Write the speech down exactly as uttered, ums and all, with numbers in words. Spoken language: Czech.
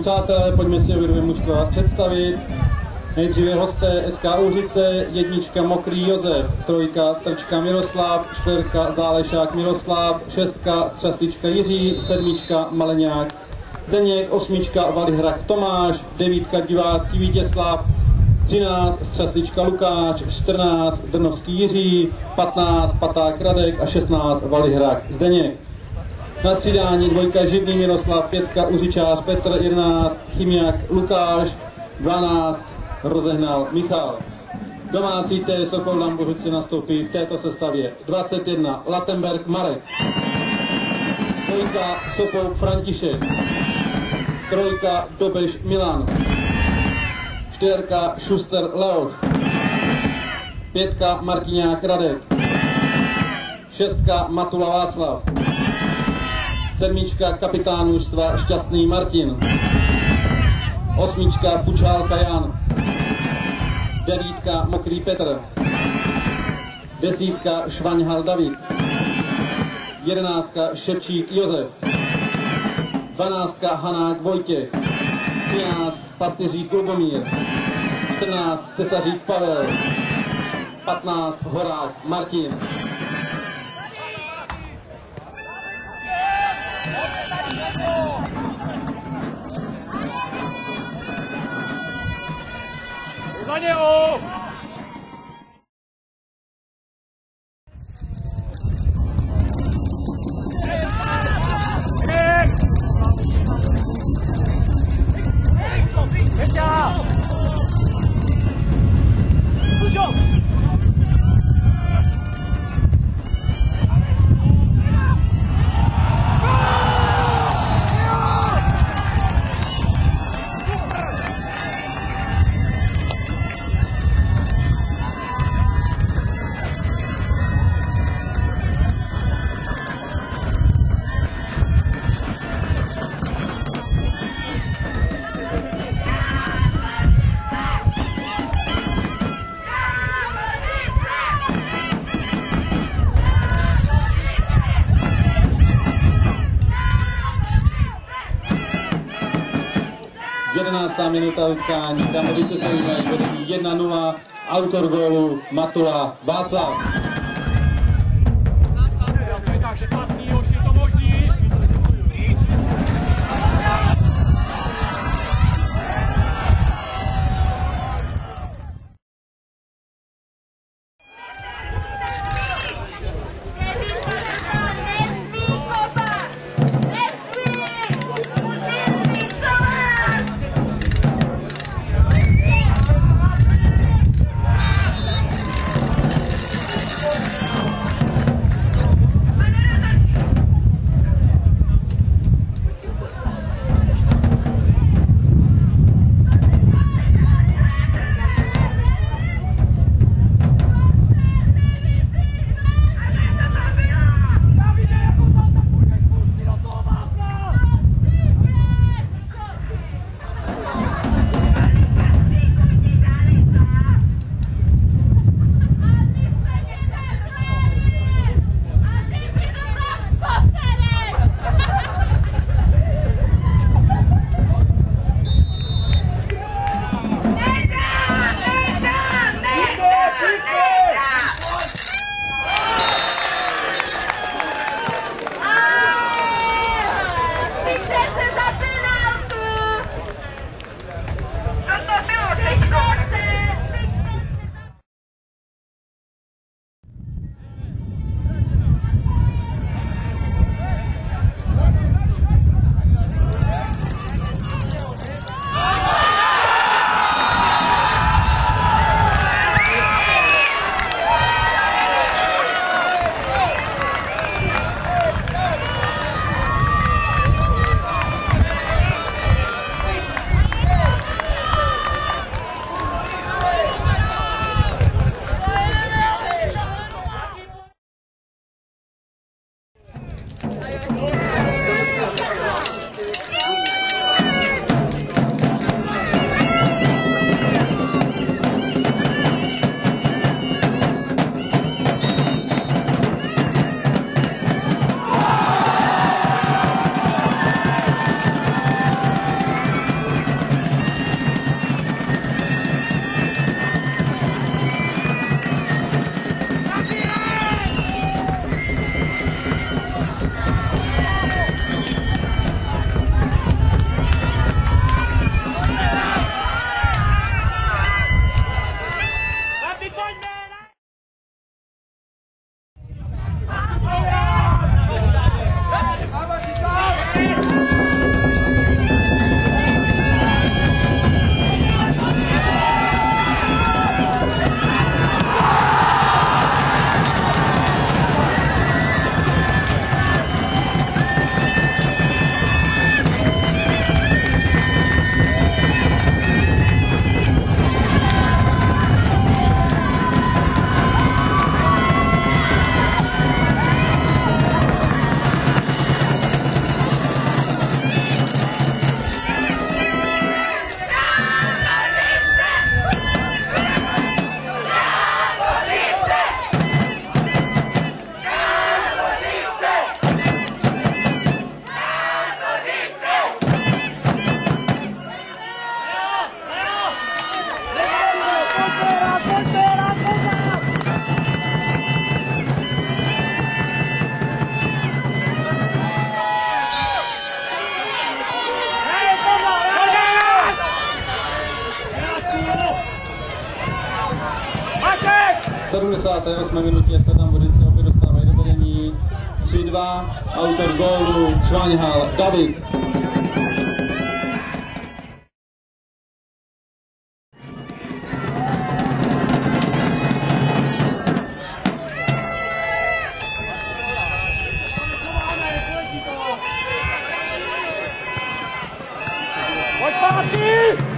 přátelé, pojďme si obě mužstva představit. Nejdříve hosté S K Úřice, jednička Mokrý Josef, trojka Trčka Miroslav, čtyřka Zálešák Miroslav, šestka Střaslička Jiří, sedmička Maleňák Zdeněk, osmička Valihrach Tomáš, devítka Divácký Vítězslav, třináct Střaslička Lukáš, čtrnáct Drnovský Jiří, patnáct Paták Radek a šestnáct Valihrach Zdeněk. Na střídání dvojka Živný Miroslav, pětka Uřičář Petr, jedenáct Chymiak Lukáš, dvanáct Rozehnal Michal. Domácí T Sokol Lambořice nastoupí v této sestavě dvacet jedna Latenberg Marek, dvojka Sopou František, trojka Dobeš Milan, čtyřka Šuster Leoš, pětka Martiňák Radek, šestka Matula Václav, sedmička kapitán mužstva Šťastný Martin, osmička Pučálka Jan, devítka Mokrý Petr, desítka Švaňhal David, jedenáctka Ševčík Josef, dvanáctka Hanák Vojtěch, třináct Pastyřík Lubomír, čtrnáct Tesařík Pavel, patnáct Horák Martin. Za něho! jedenáctá minuta utkání, Dambovice se vymají vedení jedna nula, autor gólu Matula Václav. sedmdesáté osmé minutě se tam vodiči opět dostávají do vedení. tři dva, autor gólu Šváňhal David. Pojď, Pátky!